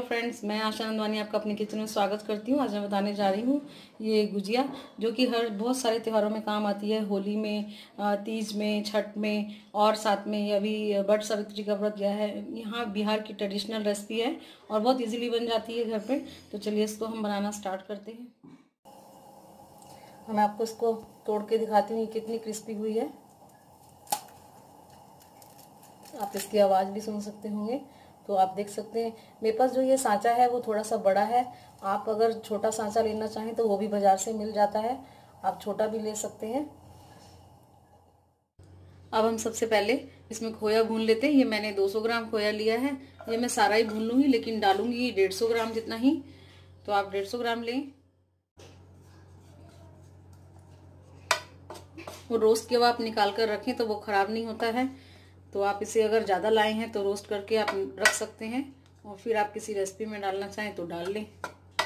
Friends, मैं आशा नंदवानी आपका अपने किचन में स्वागत करती हूँ। आज मैं बताने जा रही हूँ ये गुजिया, जो कि हर बहुत सारे त्योहारों में काम आती है। होली में, तीज में, छठ में, और साथ में ये अभी वट सावित्री का व्रत गया है। यहाँ बिहार की ट्रेडिशनल रेसिपी है और बहुत इजीली बन जाती है घर पे। तो चलिए इसको हम बनाना स्टार्ट करते हैं। मैं आपको इसको तोड़ के दिखाती हूँ कितनी क्रिस्पी हुई है। आप इसकी आवाज़ भी सुन सकते होंगे, तो आप देख सकते हैं। मेरे पास जो ये सांचा है वो थोड़ा सा बड़ा है। आप अगर छोटा सांचा लेना चाहें तो वो भी बाजार से मिल जाता है, आप छोटा भी ले सकते हैं। अब हम सबसे पहले इसमें खोया भून लेते हैं। ये मैंने 200 ग्राम खोया लिया है। ये मैं सारा ही भून लूँगी, लेकिन डालूंगी 150 ग्राम जितना ही, तो आप 150 ग्राम लें। वो रोस्ट के बाद आप निकाल कर रखें तो वो ख़राब नहीं होता है। तो आप इसे अगर ज़्यादा लाए हैं तो रोस्ट करके आप रख सकते हैं, और फिर आप किसी रेसिपी में डालना चाहें तो डाल लें।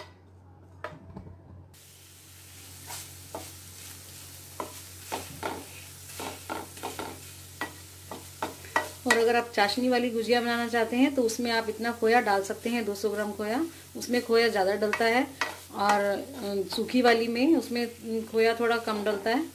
और अगर आप चाशनी वाली गुजिया बनाना चाहते हैं तो उसमें आप इतना खोया डाल सकते हैं, 200 ग्राम खोया। उसमें खोया ज़्यादा डलता है, और सूखी वाली में उसमें खोया थोड़ा कम डलता है।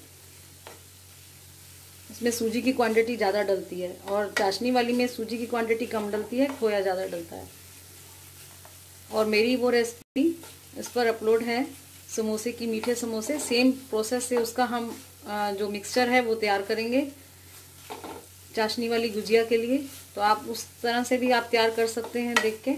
इसमें सूजी की क्वांटिटी ज़्यादा डलती है, और चाशनी वाली में सूजी की क्वांटिटी कम डलती है, खोया ज़्यादा डलता है। और मेरी वो रेसिपी इस पर अपलोड है, समोसे की, मीठे समोसे। सेम प्रोसेस से उसका हम जो मिक्सचर है वो तैयार करेंगे चाशनी वाली गुजिया के लिए। तो आप उस तरह से भी आप तैयार कर सकते हैं देख के।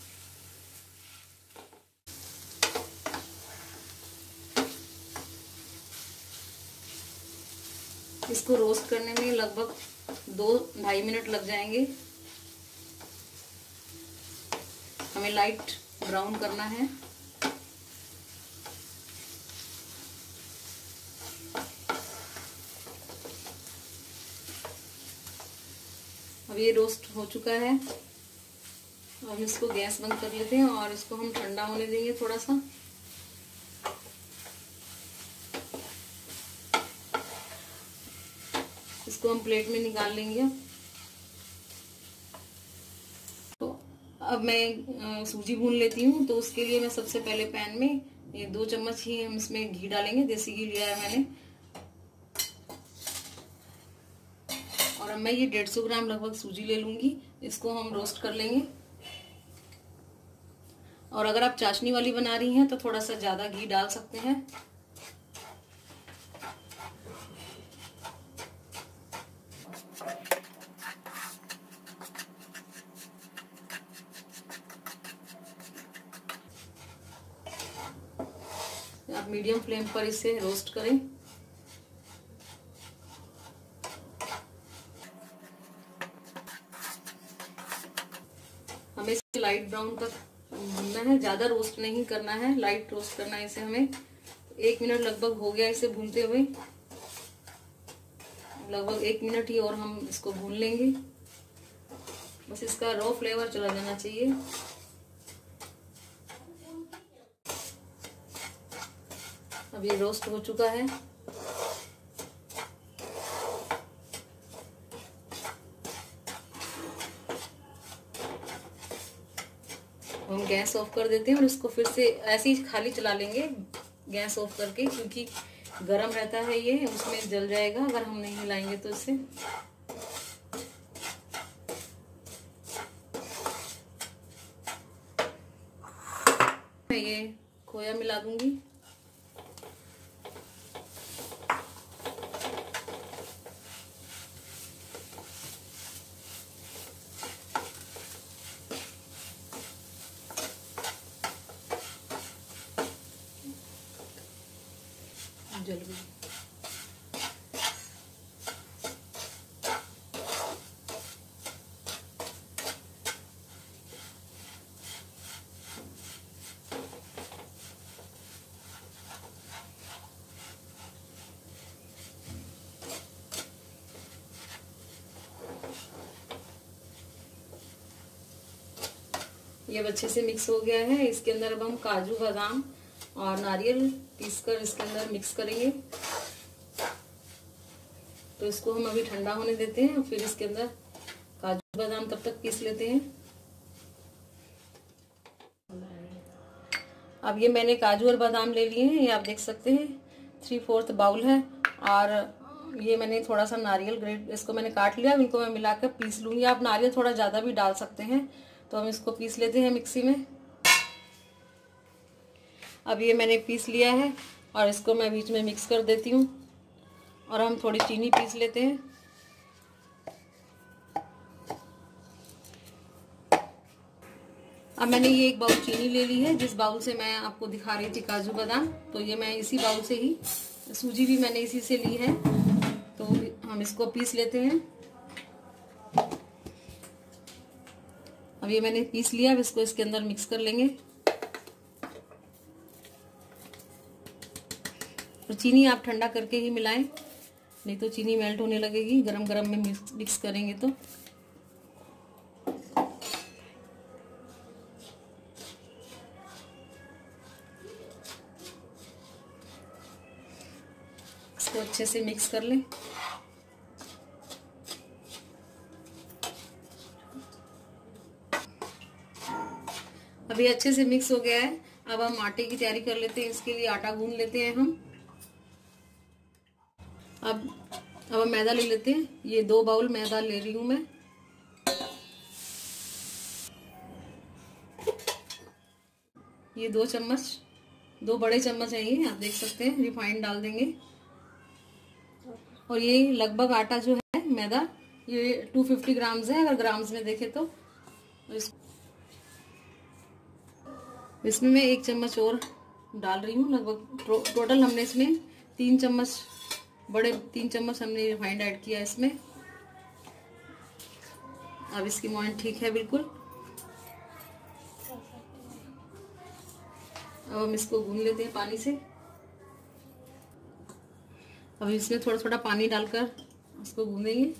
इसको रोस्ट करने में लगभग 2-2.5 मिनट लग जाएंगे। हमें लाइट ब्राउन करना है। अब ये रोस्ट हो चुका है। अब इसको गैस बंद कर लेते हैं और इसको हम ठंडा होने देंगे थोड़ा सा। इसको हम प्लेट में निकाल लेंगे। तो अब मैं सूजी भून लेती हूँ। तो उसके लिए मैं सबसे पहले पैन में ये 2 चम्मच ही हम इसमें घी डालेंगे। देसी घी लिया है मैंने। और अब मैं ये 150 ग्राम लगभग सूजी ले लूंगी। इसको हम रोस्ट कर लेंगे। और अगर आप चाशनी वाली बना रही हैं तो थोड़ा सा ज्यादा घी डाल सकते हैं। आप मीडियम फ्लेम पर इसे रोस्ट करें। हमें इसे लाइट ब्राउन तक भूनना है, ज्यादा रोस्ट नहीं करना है, लाइट रोस्ट करना है इसे हमें। 1 मिनट लगभग हो गया इसे भूनते हुए। लगभग 1 मिनट ही और हम इसको भून लेंगे। बस इसका रॉ फ्लेवर चला जाना चाहिए। अब ये रोस्ट हो चुका है। हम गैस ऑफ कर देते हैं और इसको फिर से ऐसे ही खाली चला लेंगे गैस ऑफ करके, क्योंकि गरम रहता है ये, उसमें जल जाएगा अगर हम नहीं हिलाएंगे तो इसे। मैं ये खोया मिला दूंगी। जल गई। ये अब अच्छे से मिक्स हो गया है। इसके अंदर अब हम काजू, बादाम और नारियल पीसकर इसके अंदर मिक्स करेंगे। तो इसको हम अभी ठंडा होने देते हैं, फिर इसके अंदर काजू बादाम तब तक पीस लेते हैं। अब ये मैंने काजू और बादाम ले लिए हैं, ये आप देख सकते हैं 3/4 बाउल है। और ये मैंने थोड़ा सा नारियल ग्रेट इसको मैंने काट लिया, इनको मैं मिलाकर पीस लूंगी। आप नारियल थोड़ा ज़्यादा भी डाल सकते हैं। तो हम इसको पीस लेते हैं मिक्सी में। अब ये मैंने पीस लिया है और इसको मैं बीच में मिक्स कर देती हूँ। और हम थोड़ी चीनी पीस लेते हैं। अब मैंने ये 1 बाउल चीनी ले ली है, जिस बाउल से मैं आपको दिखा रही थी काजू बादाम, तो ये मैं इसी बाउल से ही, सूजी भी मैंने इसी से ली है। तो हम इसको पीस लेते हैं। अब ये मैंने पीस लिया, अब इसको इसके अंदर मिक्स कर लेंगे। और चीनी आप ठंडा करके ही मिलाएं, नहीं तो चीनी मेल्ट होने लगेगी गरम गरम में मिक्स करेंगे तो। इसको अच्छे से मिक्स कर लें। अभी अच्छे से मिक्स हो गया है। अब हम आटे की तैयारी कर लेते हैं। इसके लिए आटा गूंद लेते हैं हम। अब हम मैदा ले लेते हैं। ये 2 बाउल मैदा ले रही हूं मैं। ये 2 चम्मच, 2 बड़े चम्मच है ये, आप देख सकते हैं। रिफाइंड डाल देंगे। और ये लगभग आटा जो है मैदा, ये 250 ग्राम्स है अगर ग्राम्स में देखें तो। इसमें मैं 1 चम्मच और डाल रही हूँ। लगभग टोटल हमने इसमें 3 चम्मच, बड़े 3 चम्मच हमने रिफाइंड ऐड किया इसमें। अब इसकी मोइन ठीक है बिल्कुल। अब हम इसको गूंद लेते हैं पानी से। अब इसमें थोड़ा थोड़ा पानी डालकर इसको गूंदेंगे।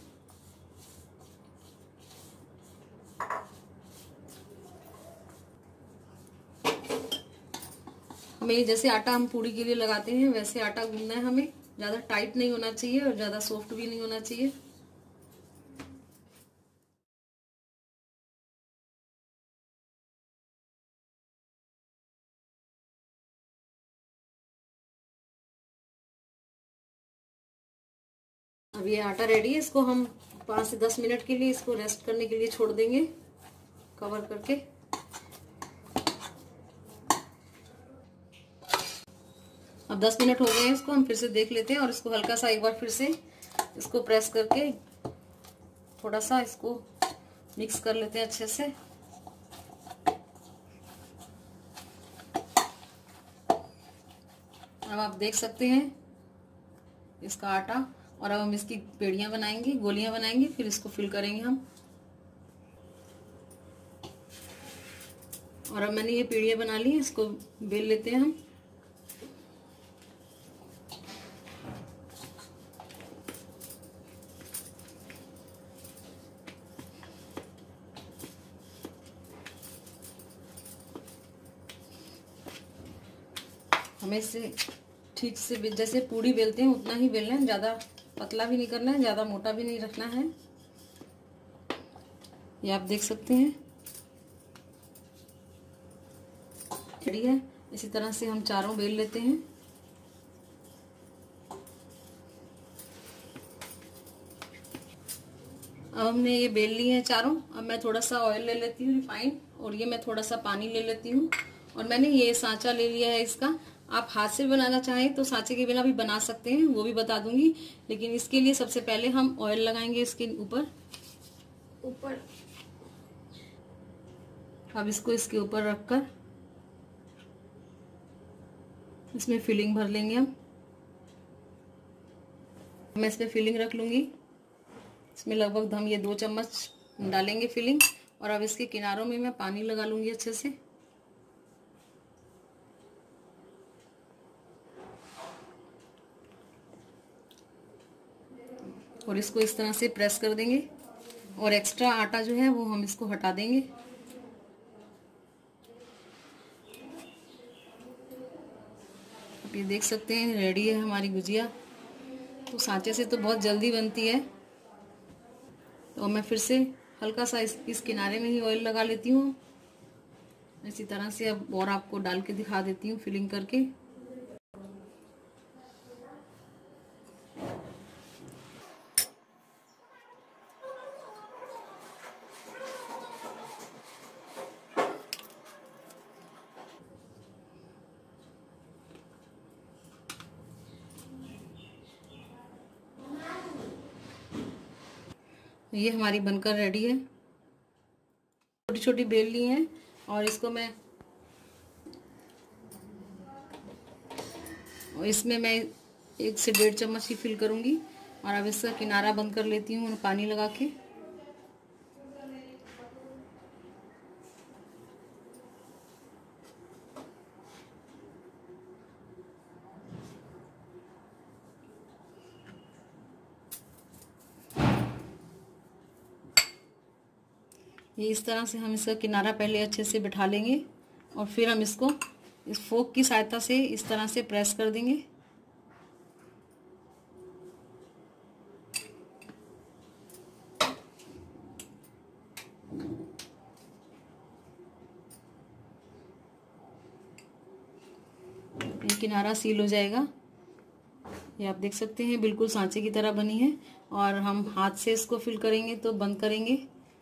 हमें जैसे आटा हम पूड़ी के लिए लगाते हैं वैसे आटा गूंदना है हमें। ज्यादा टाइट नहीं होना चाहिए और ज्यादा सॉफ्ट भी नहीं होना चाहिए। अब ये आटा रेडी है। इसको हम 5 से 10 मिनट के लिए इसको रेस्ट करने के लिए छोड़ देंगे कवर करके। अब 10 मिनट हो गए हैं, इसको हम फिर से देख लेते हैं। और इसको हल्का सा एक बार फिर से इसको प्रेस करके थोड़ा सा इसको मिक्स कर लेते हैं अच्छे से। अब आप देख सकते हैं इसका आटा। और अब हम इसकी पेड़ियां बनाएंगे, गोलियां बनाएंगे, फिर इसको फिल करेंगे हम। और अब मैंने ये पेड़ियां बना ली, इसको बेल लेते हैं हम। हमें इसे ठीक से जैसे पूड़ी बेलते हैं उतना ही बेलना है। ज्यादा पतला भी नहीं करना है, ज्यादा मोटा भी नहीं रखना है। ये आप देख सकते हैं रेडी है। इसी तरह से हम चारों बेल लेते हैं। अब हमने ये बेल ली है चारों। अब मैं थोड़ा सा ऑयल ले लेती हूँ रिफाइंड, और ये मैं थोड़ा सा पानी ले लेती हूँ। और मैंने ये सांचा ले लिया है इसका। आप हाथ से बनाना चाहें तो सांचे के बिना भी बना सकते हैं, वो भी बता दूंगी। लेकिन इसके लिए सबसे पहले हम ऑयल लगाएंगे इसके ऊपर। अब इसको इसके ऊपर रखकर इसमें फिलिंग भर लेंगे हम। मैं इसमें फिलिंग रख लूंगी। इसमें लगभग हम ये 2 चम्मच डालेंगे फिलिंग। और अब इसके किनारों में मैं पानी लगा लूंगी अच्छे से। और इसको इस तरह से प्रेस कर देंगे। और एक्स्ट्रा आटा जो है वो हम इसको हटा देंगे। आप ये देख सकते हैं रेडी है हमारी गुजिया। तो सांचे से तो बहुत जल्दी बनती है। तो मैं फिर से हल्का सा इस किनारे में ही ऑयल लगा लेती हूँ। इसी तरह से अब और आपको डाल के दिखा देती हूँ फिलिंग करके। ये हमारी बनकर रेडी है। छोटी छोटी बेल ली हैं और इसको मैं इसमें मैं 1 से 1.5 चम्मच ही फिल करूंगी। और अब इसका किनारा बंद कर लेती हूँ पानी लगा के। ये इस तरह से हम इसका किनारा पहले अच्छे से बिठा लेंगे और फिर हम इसको इस फोक की सहायता से इस तरह से प्रेस कर देंगे। ये किनारा सील हो जाएगा। ये आप देख सकते हैं बिल्कुल सांचे की तरह बनी है। और हम हाथ से इसको फिल करेंगे तो बंद करेंगे,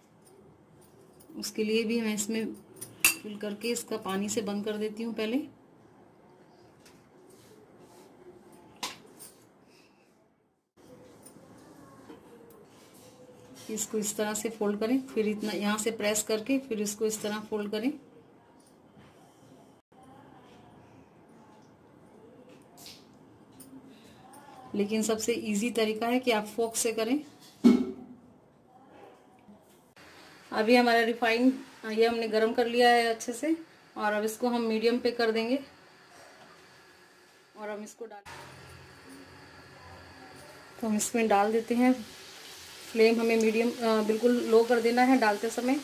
उसके लिए भी मैं इसमें फिल करके इसका पानी से बंद कर देती हूँ पहले। इसको इस तरह से फोल्ड करें, फिर इतना यहाँ से प्रेस करके फिर इसको इस तरह फोल्ड करें। लेकिन सबसे इजी तरीका है कि आप फोक से करें। अभी हमारा रिफाइंड ये हमने गरम कर लिया है अच्छे से और अब इसको हम मीडियम पे कर देंगे और हम इसको तो हम इसमें डाल देते हैं। फ्लेम हमें मीडियम बिल्कुल लो कर देना है डालते समय।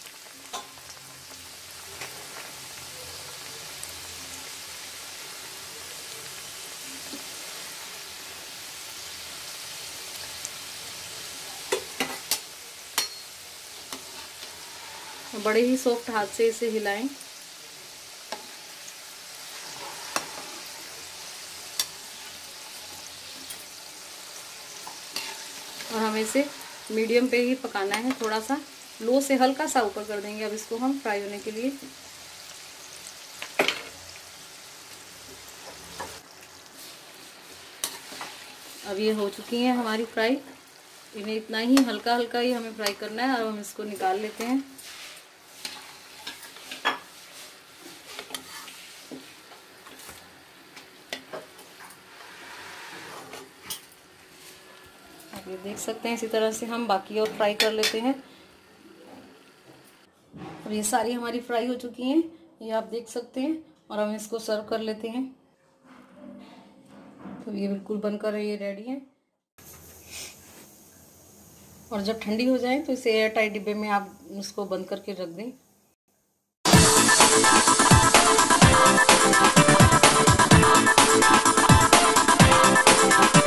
बड़े ही सॉफ्ट हाथ से इसे हिलाएं। और हमें इसे मीडियम पे ही पकाना है, थोड़ा सा लो से हल्का सा ऊपर कर देंगे अब इसको हम फ्राई होने के लिए। अब ये हो चुकी हैं हमारी फ्राई। इन्हें इतना ही हल्का हल्का ही हमें फ्राई करना है और हम इसको निकाल लेते हैं। अब ये देख सकते हैं इसी तरह से हम बाकी और फ्राई कर लेते हैं। अब ये सारी हमारी फ्राई हो चुकी हैं, ये आप देख सकते हैं। और हम इसको सर्व कर लेते हैं। तो ये बिल्कुल बनकर ये रेडी है। और जब ठंडी हो जाए तो इसे एयर टाइट डिब्बे में आप उसको बंद करके रख दें।